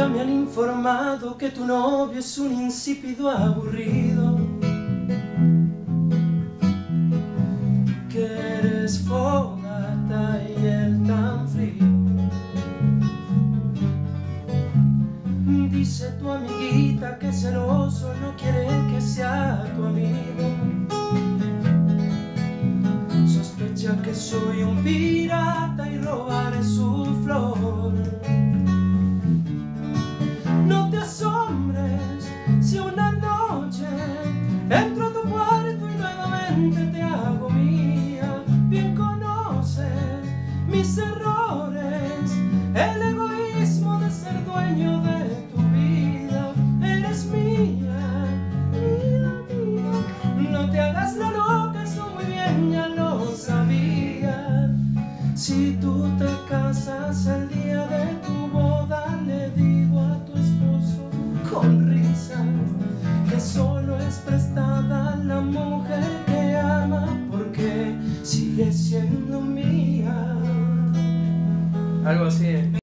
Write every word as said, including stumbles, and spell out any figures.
Ya me han informado que tu novio es un insípido aburrido, que eres fogata y él tan frío. Dice tu amiguita que celoso no quiere que sea tu amigo. Sospecha que soy un pirata y robaré su flor. No te asombres si una noche entro a tu cuarto y nuevamente te hago mía. Bien conoces mis errores, el egoísmo de ser dueño de tu vida. Eres mía, mía, mía. No te hagas la loca, eso muy bien ya lo sabía. Si tú te casas el día de tu boda, le digo a tu esposo con risa que solo es prestada la mujer que ama, porque sigue siendo mía. Algo así, ¿eh?